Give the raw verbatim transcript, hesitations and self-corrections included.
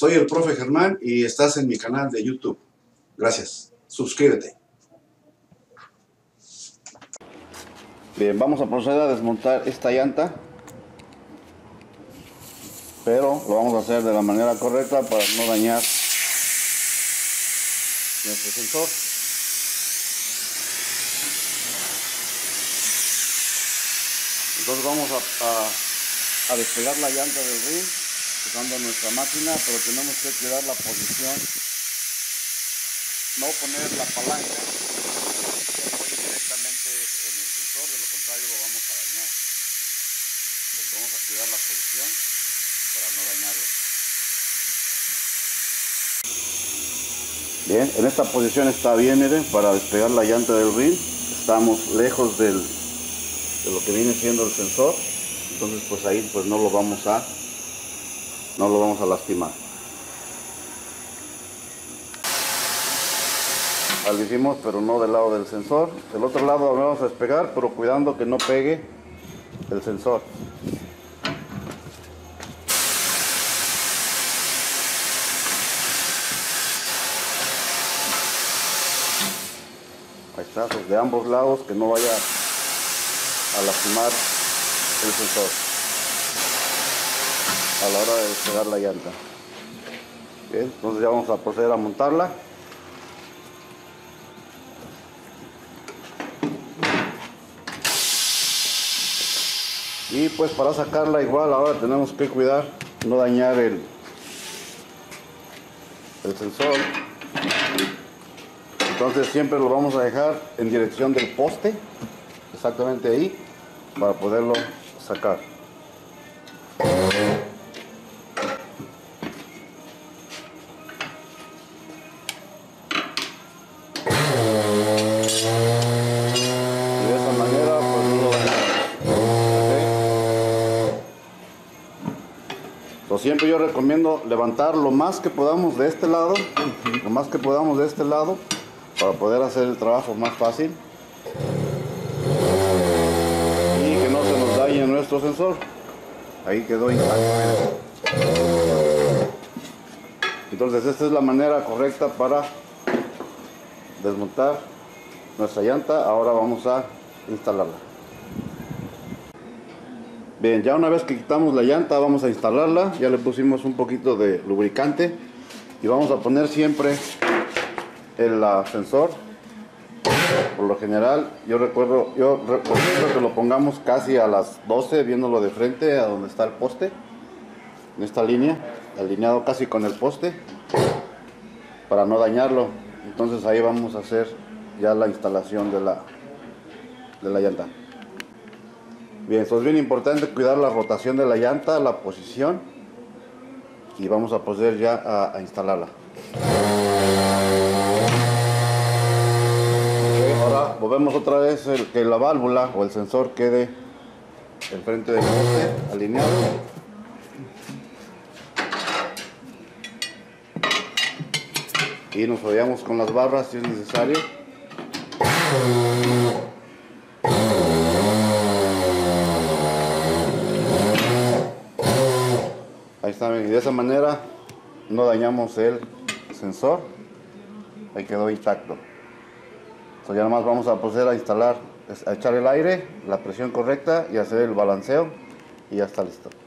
Soy el profe Germán y estás en mi canal de YouTube. Gracias. Suscríbete. Bien, vamos a proceder a desmontar esta llanta, pero lo vamos a hacer de la manera correcta para no dañar nuestro sensor. Entonces vamos a, a, a despegar la llanta del rin usando nuestra máquina, pero tenemos que cuidar la posición, no poner la palanca que apoye directamente en el sensor, de lo contrario lo vamos a dañar. Entonces vamos a cuidar la posición para no dañarlo. Bien, en esta posición está bien, miren, para despegar la llanta del rin. Estamos lejos del, de lo que viene siendo el sensor, entonces pues ahí pues no lo vamos a no lo vamos a lastimar. Lo hicimos, pero no del lado del sensor. Del otro lado lo vamos a despegar, pero cuidando que no pegue el sensor. Ahí está, pues de ambos lados, que no vaya a lastimar el sensor a la hora de despegar la llanta. Bien, entonces ya vamos a proceder a montarla. Y pues para sacarla igual ahora tenemos que cuidar no dañar el, el sensor. Entonces siempre lo vamos a dejar en dirección del poste, exactamente ahí, para poderlo sacar. Y de esa manera pues no lo dañamos. Entonces siempre yo recomiendo levantar lo más que podamos de este lado, lo más que podamos de este lado, para poder hacer el trabajo más fácil y que no se nos dañe nuestro sensor. Ahí quedó intacto. Entonces esta es la manera correcta para desmontar nuestra llanta. Ahora vamos a instalarla. Bien, ya una vez que quitamos la llanta vamos a instalarla. Ya le pusimos un poquito de lubricante y vamos a poner siempre el ascensor. Por lo general yo recuerdo, yo recomiendo que lo pongamos casi a las doce, viéndolo de frente a donde está el poste, en esta línea, alineado casi con el poste, para no dañarlo. Entonces ahí vamos a hacer ya la instalación de la, de la llanta. Bien, esto es bien importante, cuidar la rotación de la llanta, la posición, y vamos a proceder ya a, a instalarla. Ahora volvemos otra vez el, que la válvula o el sensor quede enfrente del poste, alineado. Y nos apoyamos con las barras si es necesario. Ahí está, y de esa manera no dañamos el sensor. Ahí quedó intacto. Entonces ya nada más vamos a proceder a instalar, a echar el aire, la presión correcta y hacer el balanceo y ya está listo.